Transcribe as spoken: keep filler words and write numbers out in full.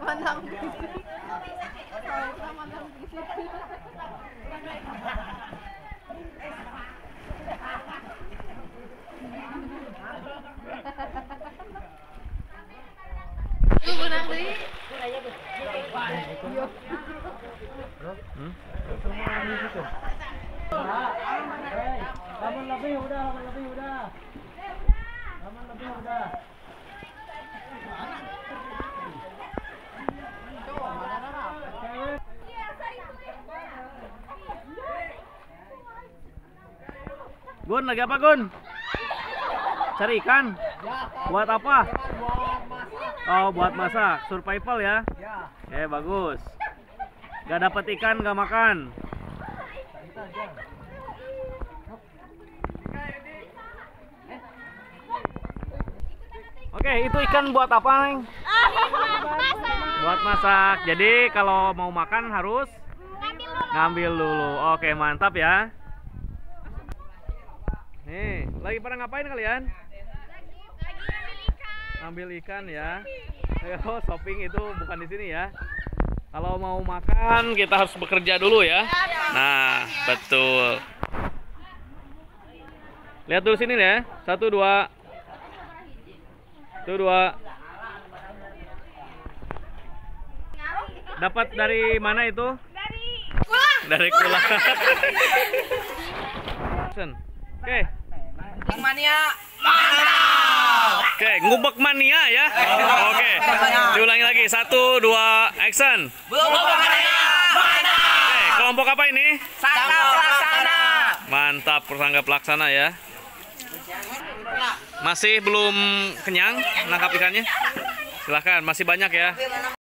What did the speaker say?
mandang mandang Lu benang deui. Hmm? Lamun lebih udah, lamun lebih udah. Lamun lebih udah. Gun, lagi apa Gun? Cari ikan? Buat apa? Oh, buat masak, survival ya? Eh, bagus. Gak dapet ikan, gak makan. Oke, itu ikan buat apa, Neng? Buat masak. Jadi kalau mau makan harus ngambil dulu. Oke, mantap ya. Nih, lagi pada ngapain kalian? Ngambil ikan ya. Ayo, shopping itu bukan di sini ya. Kalau mau makan kita harus bekerja dulu ya. Nah, betul. Lihat dulu sini ya. Satu dua. Satu dua. Dapat dari mana itu? Dari kula. Dari kula. Oke. Mania mantap. Oke, ngubek mania ya. Oke. Diulangi lagi. Satu, dua, action. Ngubek mania mantap. Oke, kelompok apa ini? Sangga pelaksana. Mantap, persangga pelaksana ya. Masih belum kenyang nangkap ikannya? Silahkan, masih banyak ya.